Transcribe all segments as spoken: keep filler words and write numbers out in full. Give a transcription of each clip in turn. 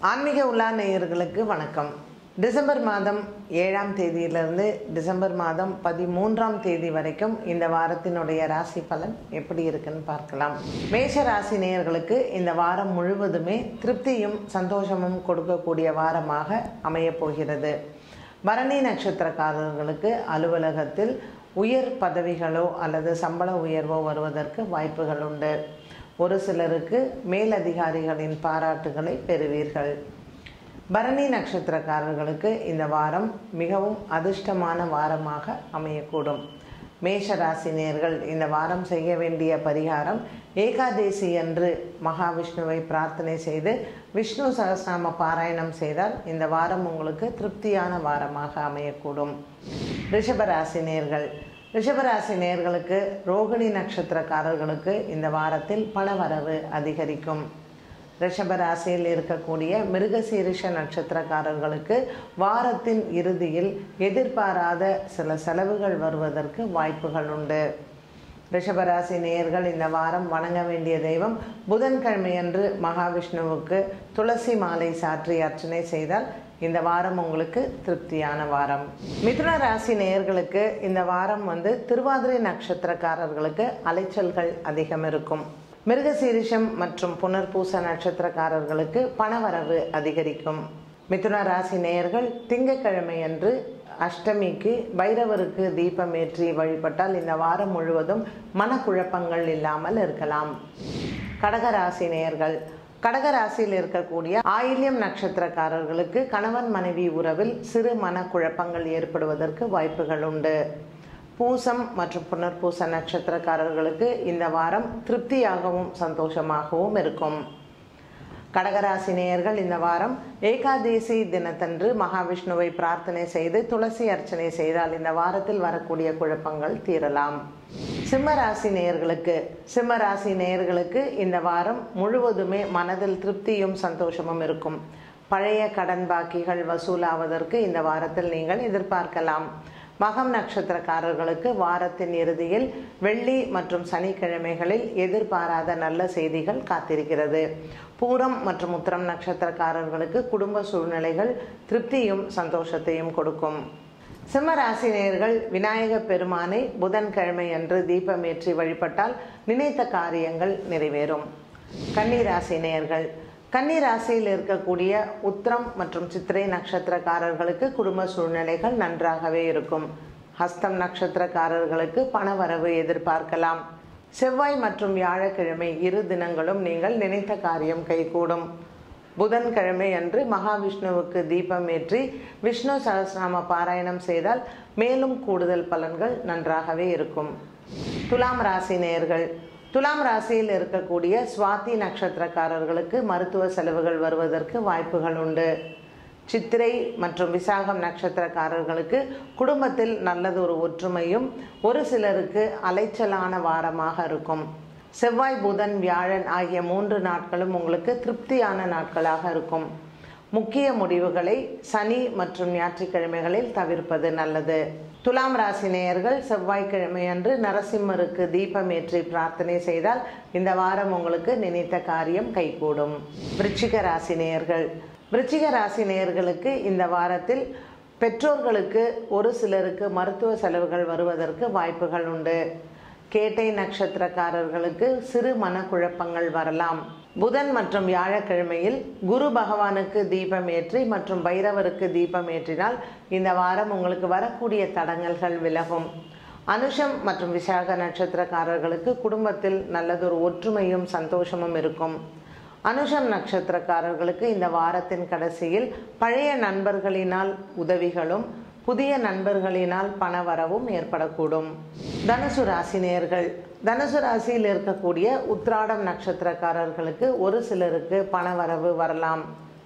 ஆன்மீக உலா நேயர்களுக்கு வணக்கம். டிசம்பர் மாதம் ஏழாம் தேதியிலிருந்து டிசம்பர் மாதம் பதிமூன்றாம் தேதி வரைக்கும் இந்த வாரத்தினுடைய ராசி பலன் எப்படி இருக்குன்னு பார்க்கலாம். மேஷ ராசி நேயர்களுக்கு இந்த வாரம் முழுவதுமே திருப்தியும் சந்தோஷமும் கொடுக்கக்கூடிய வாரமாக அமையப் போகிறது. பரணி நட்சத்திரக்காரர்களுக்கு அலுவலகத்தில் உயர் பதவிகளோ அல்லது சம்பள உயர்வோ வருவதற்கு வாய்ப்புகள் உண்டு. ஒரு சிலருக்கு மேலதிகாரிகளின் பாராட்டுகளை பெறுவீர்கள். பரணி நட்சத்திரக்காரர்களுக்கு இந்த வாரம் மிகவும் அதிர்ஷ்டமான வாரமாக அமையக்கூடும். மேஷ ராசினியர்கள் இந்த வாரம் செய்ய வேண்டிய பரிகாரம், ஏகாதேசி அன்று மகாவிஷ்ணுவை பிரார்த்தனை செய்து விஷ்ணு சகஸ்ரநாம பாராயணம் செய்தால் இந்த வாரம் உங்களுக்கு திருப்தியான வாரமாக அமையக்கூடும். ரிஷப ராசினியர்கள் ரிஷபராசி நேயர்களுக்கு ரோகிணி நட்சத்திரக்காரர்களுக்கு இந்த வாரத்தில் பணவரவு அதிகரிக்கும். ரிஷபராசியில் இருக்கக்கூடிய மிருகசீரிஷ நட்சத்திரக்காரர்களுக்கு வாரத்தின் இறுதியில் எதிர்பாராத சில செலவுகள் வருவதற்கு வாய்ப்புகள் உண்டு. ரிஷபராசி நேயர்கள் இந்த வாரம் வணங்க வேண்டிய தெய்வம் புதன்கிழமையன்று மகாவிஷ்ணுவுக்கு துளசி மாலை சாற்றி அர்ச்சனை செய்தால் இந்த வாரம் உங்களுக்கு திருப்தியான வாரம். மிதுன ராசி நேயர்களுக்கு இந்த வாரம் வந்து திருவாதிரை நட்சத்திரக்காரர்களுக்கு அலைச்சல்கள் அதிகம் இருக்கும். மிருகசீரிஷம் மற்றும் புனர்பூச நட்சத்திரக்காரர்களுக்கு பணவரவு அதிகரிக்கும். மிதுன ராசி நேயர்கள் திங்கட்கிழமை அன்று அஷ்டமிக்கு பைரவருக்கு தீபம் ஏற்றி வழிபட்டால் இந்த வாரம் முழுவதும் மனக்குழப்பங்கள் இல்லாமல் இருக்கலாம். கடகராசி நேயர்கள் கடகராசியில் இருக்கக்கூடிய ஆயில்யம் நட்சத்திரக்காரர்களுக்கு கணவன் மனைவி உறவில் சிறு மனக்குழப்பங்கள் ஏற்படுவதற்கு வாய்ப்புகள் உண்டு. பூசம் மற்றும் புனர்பூச நட்சத்திரக்காரர்களுக்கு இந்த வாரம் திருப்தியாகவும் சந்தோஷமாகவும் இருக்கும். கடகராசி நேயர்கள் இந்த வாரம் ஏகாதேசி தினத்தன்று மகாவிஷ்ணுவை பிரார்த்தனை செய்து துளசி அர்ச்சனை செய்தால் இந்த வாரத்தில் வரக்கூடிய குழப்பங்கள் தீரலாம். சிம்ம ராசி நேயர்களுக்கு சிம்ம ராசி நேயர்களுக்கு இந்த வாரம் முழுவதுமே மனதில் திருப்தியும் சந்தோஷமும் இருக்கும். பழைய கடன் பாக்கிகள் வசூலாவதற்கு இந்த வாரத்தில் நீங்கள் எதிர்பார்க்கலாம். மகம் நட்சத்திரக்காரர்களுக்கு வாரத்தின் இறுதியில் வெள்ளி மற்றும் சனிக்கிழமைகளில் எதிர்பாராத நல்ல செய்திகள் காத்திருக்கிறது. பூரம் மற்றும் உத்திரம் நட்சத்திரக்காரர்களுக்கு குடும்ப சூழ்நிலைகள் திருப்தியும் சந்தோஷத்தையும் கொடுக்கும். சிம்ம ராசினியர்கள் விநாயக பெருமானை புதன்கிழமை அன்று தீபமேற்றி வழிபட்டால் நினைத்த காரியங்கள் நிறைவேறும். கன்னி ராசினியர்கள் கன்னி ராசியில் இருக்கக்கூடிய உத்திரம் மற்றும் சித்திரை நட்சத்திரக்காரர்களுக்கு குடும்ப சூழ்நிலைகள் நன்றாகவே இருக்கும். ஹஸ்தம் நட்சத்திரக்காரர்களுக்கு பணவரவு எதிர்பார்க்கலாம். செவ்வாய் மற்றும் வியாழக்கிழமை இரு தினங்களும் நீங்கள் நினைத்த காரியம் கைகூடும். புதன்கிழமை அன்று மகாவிஷ்ணுவுக்கு தீபம் ஏற்றி விஷ்ணு சகஸ்ரநாம பாராயணம் செய்தால் மேலும் கூடுதல் பலன்கள் நன்றாகவே இருக்கும். துலாம் ராசி நேயர்கள் துலாம் ராசியில் இருக்கக்கூடிய சுவாதி நட்சத்திரக்காரர்களுக்கு மருத்துவ செலவுகள் வருவதற்கு வாய்ப்புகள் உண்டு. சித்திரை மற்றும் விசாகம் நட்சத்திரக்காரர்களுக்கு குடும்பத்தில் நல்லதொரு ஒற்றுமையும் ஒரு சிலருக்கு அலைச்சலான வாரமாக இருக்கும். செவ்வாய் புதன் வியாழன் ஆகிய மூன்று நாட்களும் உங்களுக்கு திருப்தியான நாட்களாக இருக்கும். முக்கிய முடிவுகளை சனி மற்றும் ஞாயிற்றுக்கிழமைகளில் தவிர்ப்பது நல்லது. துலாம் ராசி நேயர்கள் செவ்வாய்க்கிழமை அன்று நரசிம்மருக்கு தீபம் ஏற்றி பிரார்த்தனை செய்தால் இந்த வாரம் உங்களுக்கு நினைத்த காரியம் கைகூடும். விருச்சிக ராசி நேயர்கள் விருச்சிக ராசி நேயர்களுக்கு இந்த வாரத்தில் பெற்றோர்களுக்கு ஒரு சிலருக்கு மருத்துவ செலவுகள் வருவதற்கு வாய்ப்புகள் உண்டு. கேட்டை நட்சத்திரக்காரர்களுக்கு சிறு மனக்குழப்பங்கள் வரலாம். புதன் மற்றும் வியாழக்கிழமையில் குரு பகவானுக்கு தீபம் ஏற்றி மற்றும் பைரவருக்கு தீபம் ஏற்றினால் இந்த வாரம் உங்களுக்கு வரக்கூடிய தடங்கல்கள் விலகும். அனுஷம் மற்றும் விசாக நட்சத்திரக்காரர்களுக்கு குடும்பத்தில் நல்லதொரு ஒற்றுமையும் சந்தோஷமும் இருக்கும். அனுஷம் நட்சத்திரக்காரர்களுக்கு இந்த வாரத்தின் கடைசியில் பழைய நண்பர்களினால் உதவிகளும் புதிய நண்பர்களினால் பணவரவும் ஏற்படக்கூடும். தனுசு ராசி நேயர்கள் தனுசு ராசியில் இருக்கக்கூடிய உத்திராடம் நட்சத்திரக்காரர்களுக்கு ஒரு சிலருக்கு பணவரவு வரலாம்.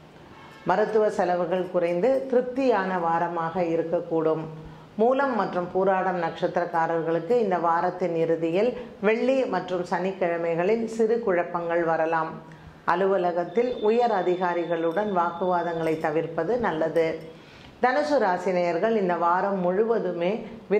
மருத்துவ செலவுகள் குறைந்து திருப்தியான வாரமாக இருக்கக்கூடும். மூலம் மற்றும் பூராடம் நட்சத்திரக்காரர்களுக்கு இந்த வாரத்தின் இறுதியில் வெள்ளி மற்றும் சனிக்கிழமைகளில் சிறு குழப்பங்கள் வரலாம். அலுவலகத்தில் உயர் அதிகாரிகளுடன் வாக்குவாதங்களை தவிர்ப்பது நல்லது. தனுசு ராசினியர்கள் இந்த வாரம் முழுவதுமே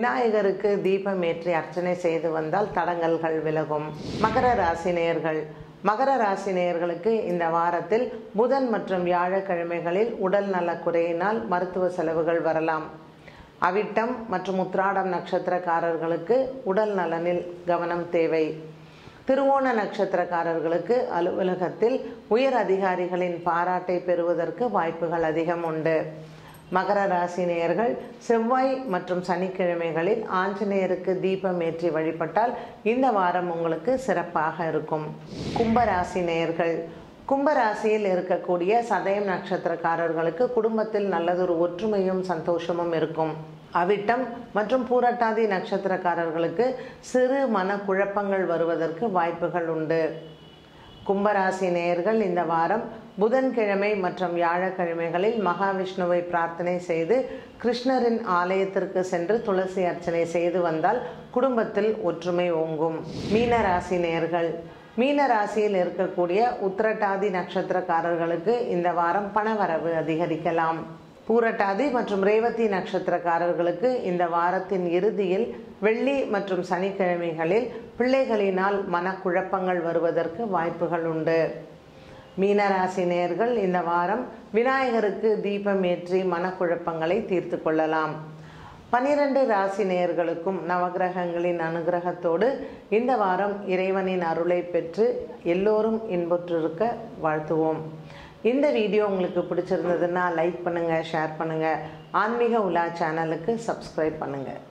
விநாயகருக்கு தீபம் ஏற்றி அர்ச்சனை செய்து வந்தால் தடங்கல்கள் விலகும். மகர ராசினியர்கள் மகர ராசி நேயர்களுக்கு இந்த வாரத்தில் புதன் மற்றும் வியாழக்கிழமைகளில் உடல் நலக்குறையினால் மருத்துவ செலவுகள் வரலாம். அவிட்டம் மற்றும் உத்திராடம் நட்சத்திரக்காரர்களுக்கு உடல் நலனில் கவனம் தேவை. திருவோண நட்சத்திரக்காரர்களுக்கு அலுவலகத்தில் உயர் அதிகாரிகளின் பாராட்டை பெறுவதற்கு வாய்ப்புகள் அதிகம் உண்டு. மகர ராசி நேயர்கள் செவ்வாய் மற்றும் சனிக்கிழமைகளில் ஆஞ்சநேயருக்கு தீபம் ஏற்றி வழிபட்டால் இந்த வாரம் உங்களுக்கு சிறப்பாக இருக்கும். கும்பராசி நேயர்கள், கும்பராசியில் இருக்கக்கூடிய சதயம் நட்சத்திரக்காரர்களுக்கு குடும்பத்தில் நல்லதொரு ஒற்றுமையும் சந்தோஷமும் இருக்கும். அவிட்டம் மற்றும் பூரட்டாதி நட்சத்திரக்காரர்களுக்கு சிறு மன குழப்பங்கள் வருவதற்கு வாய்ப்புகள் உண்டு. கும்பராசி நேயர்கள் இந்த வாரம் புதன்கிழமை மற்றும் வியாழக்கிழமைகளில் மகாவிஷ்ணுவை பிரார்த்தனை செய்து கிருஷ்ணரின் ஆலயத்திற்கு சென்று துளசி அர்ச்சனை செய்து வந்தால் குடும்பத்தில் ஒற்றுமை ஓங்கும். மீனராசி நேயர்கள், மீன ராசியில் இருக்கக்கூடிய உத்திரட்டாதி நட்சத்திரக்காரர்களுக்கு இந்த வாரம் பணவரவு அதிகரிக்கலாம். பூரட்டாதி மற்றும் ரேவதி நட்சத்திரக்காரர்களுக்கு இந்த வாரத்தின் இறுதியில் வெள்ளி மற்றும் சனிக்கிழமைகளில் பிள்ளைகளினால் மனக்குழப்பங்கள் வருவதற்கு வாய்ப்புகள் உண்டு. மீனராசி நேயர்கள் இந்த வாரம் விநாயகருக்கு தீபம் ஏற்றி மனக்குழப்பங்களை தீர்த்து கொள்ளலாம். பனிரெண்டு ராசி நேயர்களுக்கும் நவகிரகங்களின் அனுகிரகத்தோடு இந்த வாரம் இறைவனின் அருளை பெற்று எல்லோரும் இன்புற்றிருக்க வாழ்த்துவோம். இந்த வீடியோ உங்களுக்கு பிடிச்சிருந்ததுன்னா லைக் பண்ணுங்கள், ஷேர் பண்ணுங்கள். ஆன்மீக உலா சேனலுக்கு சப்ஸ்கிரைப் பண்ணுங்கள்.